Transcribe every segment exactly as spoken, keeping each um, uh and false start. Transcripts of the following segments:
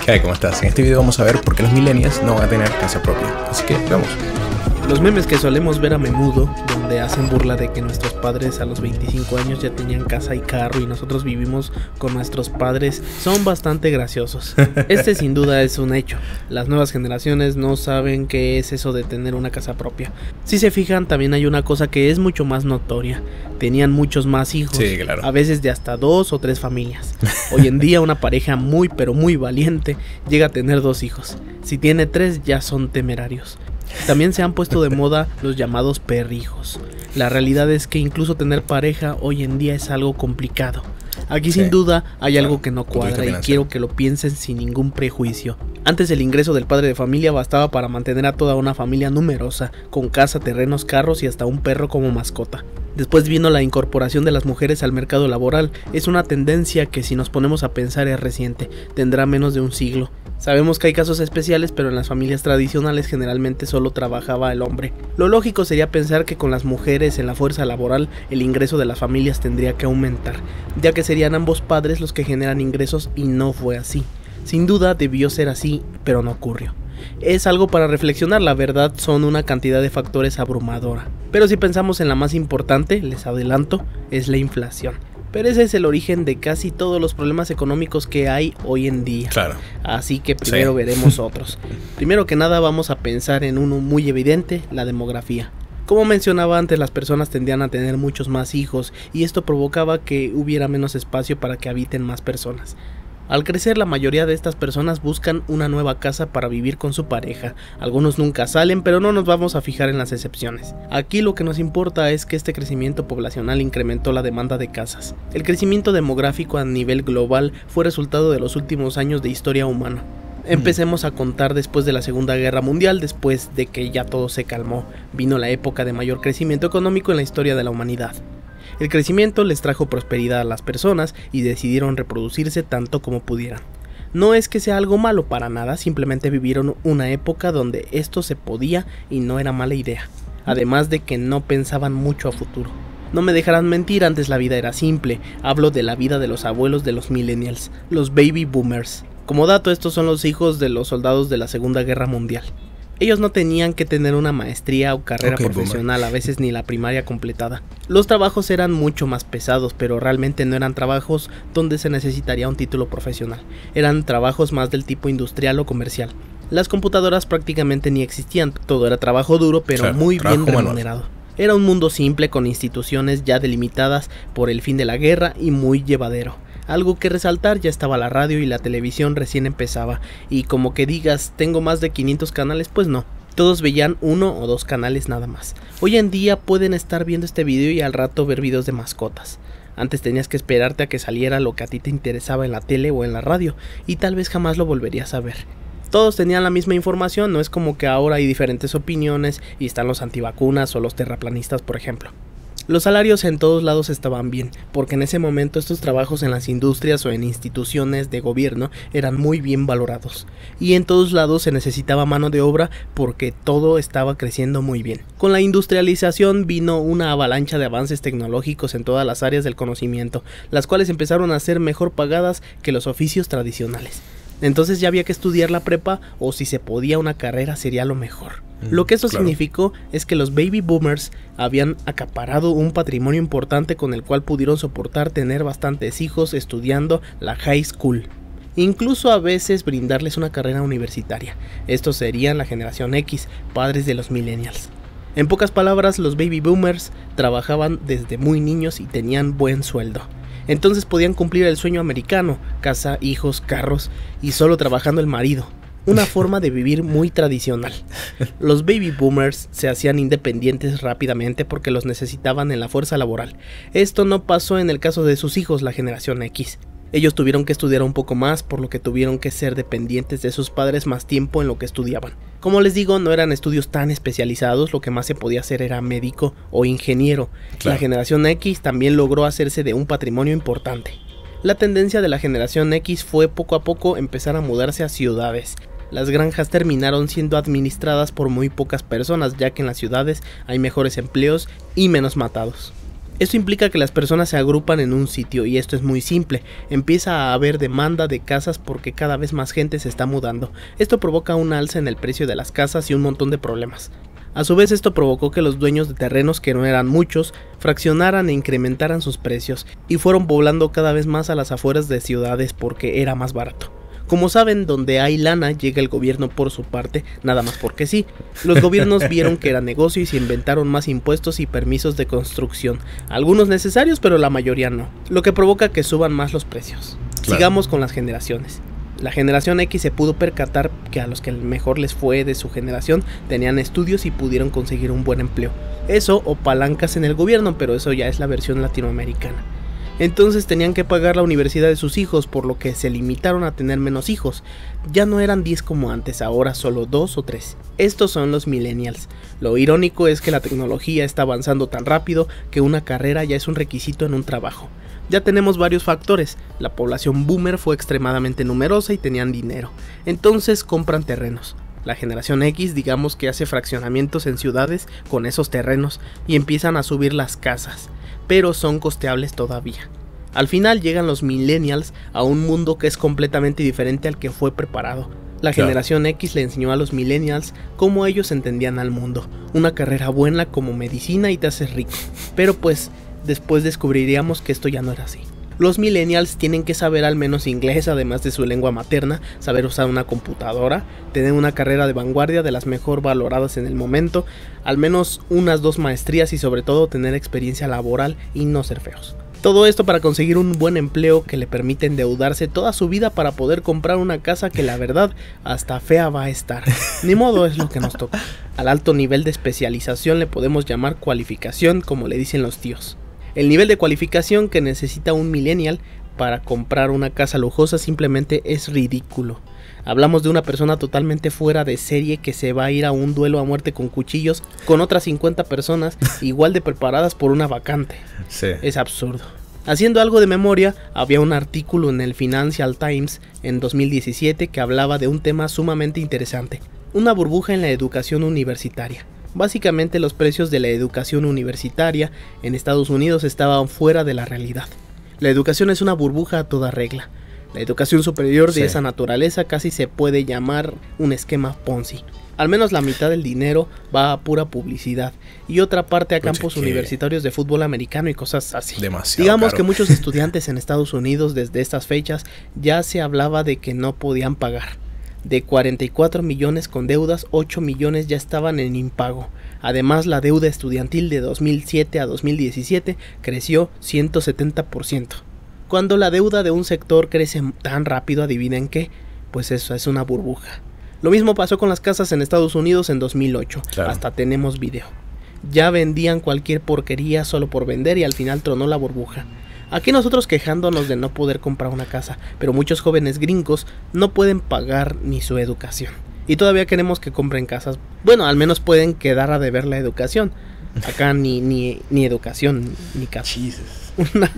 Hey, ¿cómo estás? En este video vamos a ver por qué los millennials no van a tener casa propia. Así que vamos. Los memes que solemos ver a menudo, donde hacen burla de que nuestros padres a los veinticinco años ya tenían casa y carro y nosotros vivimos con nuestros padres, son bastante graciosos. Este sin duda es un hecho. Las nuevas generaciones no saben qué es eso de tener una casa propia. Si se fijan, también hay una cosa que es mucho más notoria. Tenían muchos más hijos, sí, claro. A veces de hasta dos o tres familias. Hoy en día una pareja muy pero muy valiente llega a tener dos hijos. Si tiene tres ya son temerarios. También se han puesto de moda los llamados perrijos. La realidad es que incluso tener pareja hoy en día es algo complicado. Aquí sí, sin duda hay claro, algo que no cuadra y quiero que lo piensen sin ningún prejuicio. Antes el ingreso del padre de familia bastaba para mantener a toda una familia numerosa, con casa, terrenos, carros y hasta un perro como mascota. Después vino la incorporación de las mujeres al mercado laboral. Es una tendencia que si nos ponemos a pensar es reciente, tendrá menos de un siglo. Sabemos que hay casos especiales, pero en las familias tradicionales generalmente solo trabajaba el hombre. Lo lógico sería pensar que con las mujeres en la fuerza laboral el ingreso de las familias tendría que aumentar, ya que serían ambos padres los que generan ingresos y no fue así. Sin duda debió ser así, pero no ocurrió. Es algo para reflexionar, la verdad son una cantidad de factores abrumadora. Pero si pensamos en la más importante, les adelanto, es la inflación. Pero ese es el origen de casi todos los problemas económicos que hay hoy en día. Claro. Así que primero sí. veremos otros. Primero que nada vamos a pensar en uno muy evidente, la demografía. Como mencionaba antes, las personas tendían a tener muchos más hijos y esto provocaba que hubiera menos espacio para que habiten más personas. Al crecer, la mayoría de estas personas buscan una nueva casa para vivir con su pareja. Algunos nunca salen, pero no nos vamos a fijar en las excepciones. Aquí lo que nos importa es que este crecimiento poblacional incrementó la demanda de casas. El crecimiento demográfico a nivel global fue resultado de los últimos años de historia humana. Empecemos a contar después de la Segunda Guerra Mundial, después de que ya todo se calmó. Vino la época de mayor crecimiento económico en la historia de la humanidad. El crecimiento les trajo prosperidad a las personas y decidieron reproducirse tanto como pudieran. No es que sea algo malo para nada, simplemente vivieron una época donde esto se podía y no era mala idea. Además de que no pensaban mucho a futuro. No me dejarán mentir, antes la vida era simple. Hablo de la vida de los abuelos de los millennials, los baby boomers. Como dato, estos son los hijos de los soldados de la Segunda Guerra Mundial. Ellos no tenían que tener una maestría o carrera okay, profesional, boomer. A veces ni la primaria completada. Los trabajos eran mucho más pesados, pero realmente no eran trabajos donde se necesitaría un título profesional. Eran trabajos más del tipo industrial o comercial. Las computadoras prácticamente ni existían, todo era trabajo duro, pero claro, muy bien remunerado. Manual. Era un mundo simple con instituciones ya delimitadas por el fin de la guerra y muy llevadero. Algo que resaltar, ya estaba la radio y la televisión recién empezaba, y como que digas, tengo más de quinientos canales, pues no, todos veían uno o dos canales nada más. Hoy en día pueden estar viendo este video y al rato ver videos de mascotas. Antes tenías que esperarte a que saliera lo que a ti te interesaba en la tele o en la radio, y tal vez jamás lo volverías a ver. Todos tenían la misma información, no es como que ahora hay diferentes opiniones y están los antivacunas o los terraplanistas, por ejemplo. Los salarios en todos lados estaban bien, porque en ese momento estos trabajos en las industrias o en instituciones de gobierno eran muy bien valorados. Y en todos lados se necesitaba mano de obra porque todo estaba creciendo muy bien. Con la industrialización vino una avalancha de avances tecnológicos en todas las áreas del conocimiento, las cuales empezaron a ser mejor pagadas que los oficios tradicionales. Entonces ya había que estudiar la prepa o si se podía una carrera sería lo mejor. Lo que eso claro. significó es que los baby boomers habían acaparado un patrimonio importante con el cual pudieron soportar tener bastantes hijos estudiando la high school. Incluso a veces brindarles una carrera universitaria. Estos serían la generación X, padres de los millennials. En pocas palabras, los baby boomers trabajaban desde muy niños y tenían buen sueldo. Entonces podían cumplir el sueño americano, casa, hijos, carros y solo trabajando el marido. Una forma de vivir muy tradicional. Los baby boomers se hacían independientes rápidamente porque los necesitaban en la fuerza laboral. Esto no pasó en el caso de sus hijos, la generación X. Ellos tuvieron que estudiar un poco más, por lo que tuvieron que ser dependientes de sus padres más tiempo en lo que estudiaban. Como les digo, no eran estudios tan especializados, lo que más se podía hacer era médico o ingeniero. Claro. La generación X también logró hacerse de un patrimonio importante. La tendencia de la generación X fue poco a poco empezar a mudarse a ciudades. Las granjas terminaron siendo administradas por muy pocas personas, ya que en las ciudades hay mejores empleos y menos matados. Esto implica que las personas se agrupan en un sitio y esto es muy simple. Empieza a haber demanda de casas porque cada vez más gente se está mudando. Esto provoca un alza en el precio de las casas y un montón de problemas. A su vez esto provocó que los dueños de terrenos, que no eran muchos, fraccionaran e incrementaran sus precios y fueron poblando cada vez más a las afueras de ciudades porque era más barato. Como saben, donde hay lana llega el gobierno por su parte, nada más porque sí. Los gobiernos vieron que era negocio y se inventaron más impuestos y permisos de construcción, algunos necesarios pero la mayoría no, lo que provoca que suban más los precios. Claro. Sigamos con las generaciones. La generación X se pudo percatar que a los que mejor les fue de su generación tenían estudios y pudieron conseguir un buen empleo. Eso o palancas en el gobierno, pero eso ya es la versión latinoamericana. Entonces tenían que pagar la universidad de sus hijos, por lo que se limitaron a tener menos hijos. Ya no eran diez como antes, ahora solo dos o tres. Estos son los millennials. Lo irónico es que la tecnología está avanzando tan rápido que una carrera ya es un requisito en un trabajo. Ya tenemos varios factores. La población boomer fue extremadamente numerosa y tenían dinero. Entonces compran terrenos. La generación X, digamos que hace fraccionamientos en ciudades con esos terrenos y empiezan a subir las casas, pero son costeables todavía. Al final llegan los millennials a un mundo que es completamente diferente al que fue preparado. La claro. generación X le enseñó a los millennials cómo ellos entendían al mundo. Una carrera buena como medicina y te haces rico. Pero pues después descubriríamos que esto ya no era así. Los millennials tienen que saber al menos inglés, además de su lengua materna, saber usar una computadora, tener una carrera de vanguardia de las mejor valoradas en el momento, al menos unas dos maestrías y sobre todo tener experiencia laboral y no ser feos. Todo esto para conseguir un buen empleo que le permite endeudarse toda su vida para poder comprar una casa que la verdad hasta fea va a estar. Ni modo, es lo que nos toca. Al alto nivel de especialización le podemos llamar cualificación, como le dicen los tíos. El nivel de cualificación que necesita un millennial para comprar una casa lujosa simplemente es ridículo. Hablamos de una persona totalmente fuera de serie que se va a ir a un duelo a muerte con cuchillos con otras cincuenta personas igual de preparadas por una vacante. Sí. Es absurdo. Haciendo algo de memoria, había un artículo en el Financial Times en dos mil diecisiete que hablaba de un tema sumamente interesante: una burbuja en la educación universitaria. Básicamente los precios de la educación universitaria en Estados Unidos estaban fuera de la realidad. La educación es una burbuja a toda regla. La educación superior de sí. esa naturaleza casi se puede llamar un esquema Ponzi. Al menos la mitad del dinero va a pura publicidad y otra parte a campos pues universitarios de fútbol americano y cosas así. Demasiado Digamos caro. Que muchos estudiantes en Estados Unidos desde estas fechas ya se hablaba de que no podían pagar. De cuarenta y cuatro millones con deudas, ocho millones ya estaban en impago. Además, la deuda estudiantil de dos mil siete a dos mil diecisiete creció ciento setenta por ciento. Cuando la deuda de un sector crece tan rápido, ¿adivinen qué? Pues eso es una burbuja. Lo mismo pasó con las casas en Estados Unidos en dos mil ocho. Claro. Hasta tenemos video. Ya vendían cualquier porquería solo por vender y al final tronó la burbuja. Aquí nosotros quejándonos de no poder comprar una casa, pero muchos jóvenes gringos no pueden pagar ni su educación. Y todavía queremos que compren casas. Bueno, al menos pueden quedar a deber la educación. Acá ni, ni, ni educación, ni casa. Una,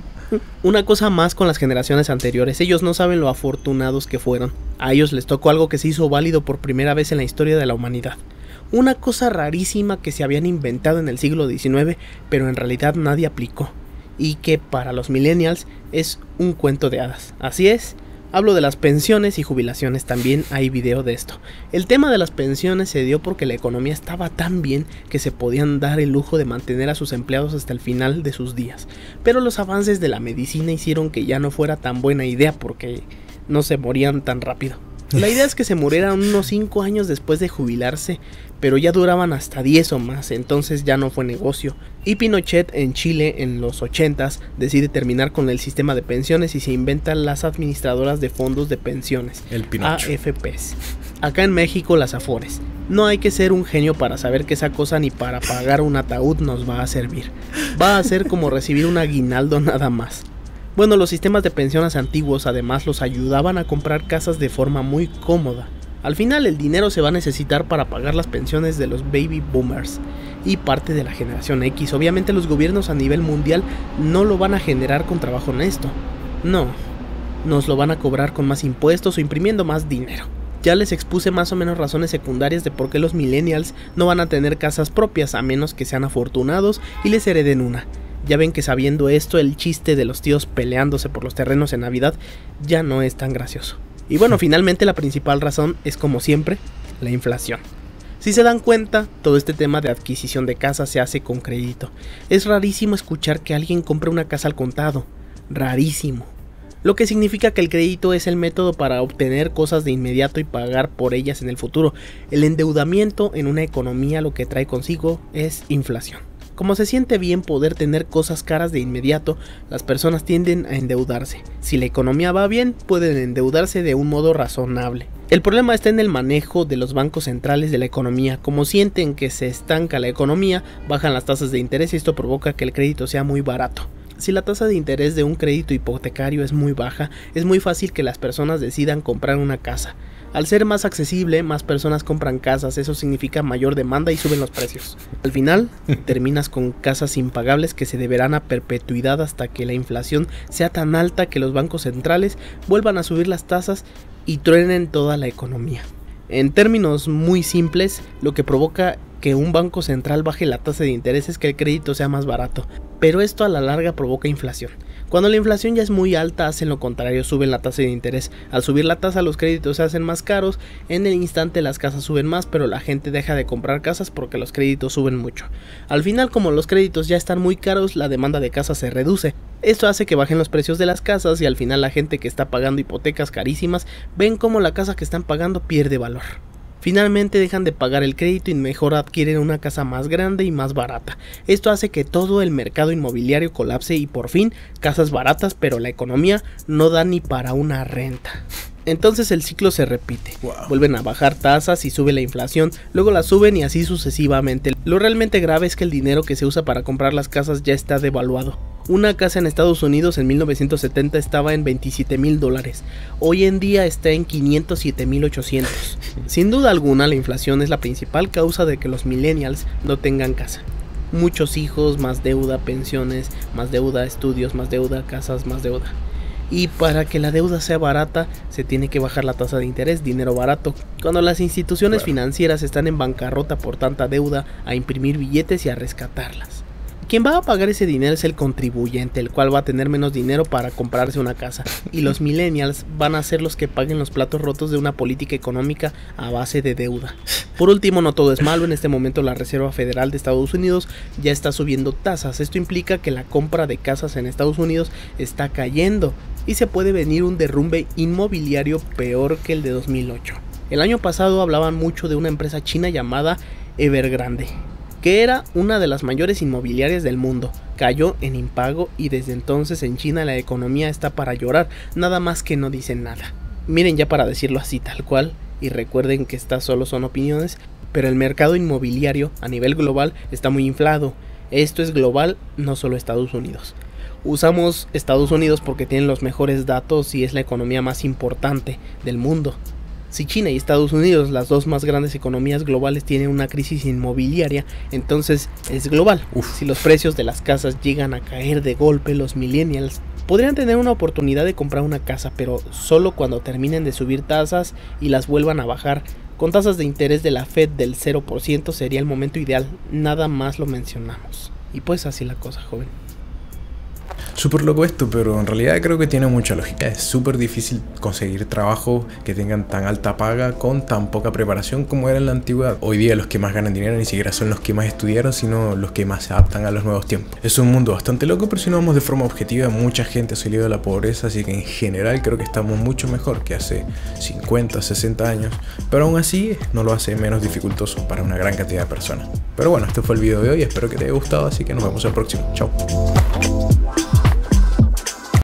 una cosa más con las generaciones anteriores. Ellos no saben lo afortunados que fueron. A ellos les tocó algo que se hizo válido por primera vez en la historia de la humanidad. Una cosa rarísima que se habían inventado en el siglo diecinueve, pero en realidad nadie aplicó. Y que para los millennials es un cuento de hadas. Así es, hablo de las pensiones y jubilaciones, también hay video de esto. El tema de las pensiones se dio porque la economía estaba tan bien que se podían dar el lujo de mantener a sus empleados hasta el final de sus días. Pero los avances de la medicina hicieron que ya no fuera tan buena idea porque no se morían tan rápido. La idea es que se murieran unos cinco años después de jubilarse, pero ya duraban hasta diez o más, entonces ya no fue negocio. Y Pinochet en Chile en los ochentas decide terminar con el sistema de pensiones y se inventan las administradoras de fondos de pensiones, el Pinocho. A F Pes. Acá en México las Afores. No hay que ser un genio para saber que esa cosa ni para pagar un ataúd nos va a servir. Va a ser como recibir un aguinaldo nada más. Bueno, los sistemas de pensiones antiguos además los ayudaban a comprar casas de forma muy cómoda. Al final el dinero se va a necesitar para pagar las pensiones de los baby boomers y parte de la generación X. Obviamente los gobiernos a nivel mundial no lo van a generar con trabajo honesto. No, nos lo van a cobrar con más impuestos o imprimiendo más dinero. Ya les expuse más o menos razones secundarias de por qué los millennials no van a tener casas propias a menos que sean afortunados y les hereden una. Ya ven que sabiendo esto, el chiste de los tíos peleándose por los terrenos en Navidad ya no es tan gracioso. Y bueno, finalmente la principal razón es, como siempre, la inflación. Si se dan cuenta, todo este tema de adquisición de casa se hace con crédito. Es rarísimo escuchar que alguien compre una casa al contado. Rarísimo. Lo que significa que el crédito es el método para obtener cosas de inmediato y pagar por ellas en el futuro. El endeudamiento en una economía lo que trae consigo es inflación. Como se siente bien poder tener cosas caras de inmediato, las personas tienden a endeudarse. Si la economía va bien, pueden endeudarse de un modo razonable. El problema está en el manejo de los bancos centrales de la economía. Como sienten que se estanca la economía, bajan las tasas de interés y esto provoca que el crédito sea muy barato. Si la tasa de interés de un crédito hipotecario es muy baja, es muy fácil que las personas decidan comprar una casa. Al ser más accesible, más personas compran casas, eso significa mayor demanda y suben los precios. Al final, terminas con casas impagables que se deberán a perpetuidad hasta que la inflación sea tan alta que los bancos centrales vuelvan a subir las tasas y truenen toda la economía. En términos muy simples, lo que provoca que un banco central baje la tasa de interés es que el crédito sea más barato, pero esto a la larga provoca inflación. Cuando la inflación ya es muy alta, hacen lo contrario, suben la tasa de interés. Al subir la tasa, los créditos se hacen más caros, en el instante las casas suben más, pero la gente deja de comprar casas porque los créditos suben mucho. Al final, como los créditos ya están muy caros, la demanda de casas se reduce. Esto hace que bajen los precios de las casas y al final la gente que está pagando hipotecas carísimas ven como la casa que están pagando pierde valor. Finalmente dejan de pagar el crédito y mejor adquieren una casa más grande y más barata. Esto hace que todo el mercado inmobiliario colapse y por fin casas baratas, pero la economía no da ni para una renta. Entonces el ciclo se repite, wow. Vuelven a bajar tasas y sube la inflación, luego la suben y así sucesivamente. Lo realmente grave es que el dinero que se usa para comprar las casas ya está devaluado. Una casa en Estados Unidos en mil novecientos setenta estaba en veintisiete mil dólares, hoy en día está en quinientos siete mil ochocientos. Sin duda alguna la inflación es la principal causa de que los millennials no tengan casa. Muchos hijos, más deuda, pensiones, más deuda, estudios, más deuda, casas, más deuda. Y para que la deuda sea barata, se tiene que bajar la tasa de interés, dinero barato. Cuando las instituciones claro. financieras están en bancarrota por tanta deuda, a imprimir billetes y a rescatarlas. Quien va a pagar ese dinero es el contribuyente, el cual va a tener menos dinero para comprarse una casa. Y los millennials van a ser los que paguen los platos rotos de una política económica a base de deuda. Por último, no todo es malo. En este momento la Reserva Federal de Estados Unidos ya está subiendo tasas. Esto implica que la compra de casas en Estados Unidos está cayendo y se puede venir un derrumbe inmobiliario peor que el de dos mil ocho. El año pasado hablaban mucho de una empresa china llamada Evergrande, que era una de las mayores inmobiliarias del mundo. Cayó en impago y desde entonces en China la economía está para llorar, nada más que no dicen nada. Miren, ya para decirlo así tal cual, y recuerden que estas solo son opiniones, pero el mercado inmobiliario a nivel global está muy inflado. Esto es global, no solo Estados Unidos. Usamos Estados Unidos porque tienen los mejores datos y es la economía más importante del mundo. Si China y Estados Unidos, las dos más grandes economías globales, tienen una crisis inmobiliaria, entonces es global. Uf. Si los precios de las casas llegan a caer de golpe, los millennials podrían tener una oportunidad de comprar una casa, pero solo cuando terminen de subir tasas y las vuelvan a bajar. Con tasas de interés de la Fed del cero por ciento sería el momento ideal, nada más lo mencionamos. Y pues así la cosa, joven. Súper loco esto, pero en realidad creo que tiene mucha lógica. Es súper difícil conseguir trabajo que tengan tan alta paga con tan poca preparación como era en la antigüedad. Hoy día los que más ganan dinero ni siquiera son los que más estudiaron, sino los que más se adaptan a los nuevos tiempos. Es un mundo bastante loco, pero si no vamos de forma objetiva, mucha gente ha salido de la pobreza, así que en general creo que estamos mucho mejor que hace cincuenta, sesenta años, pero aún así no lo hace menos dificultoso para una gran cantidad de personas. Pero bueno, este fue el video de hoy, espero que te haya gustado, así que nos vemos el próximo. Chao.